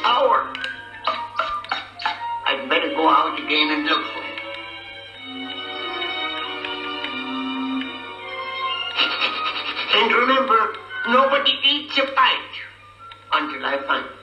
power. I'd better go out again and look for it. And remember, nobody eats a bite until I find it.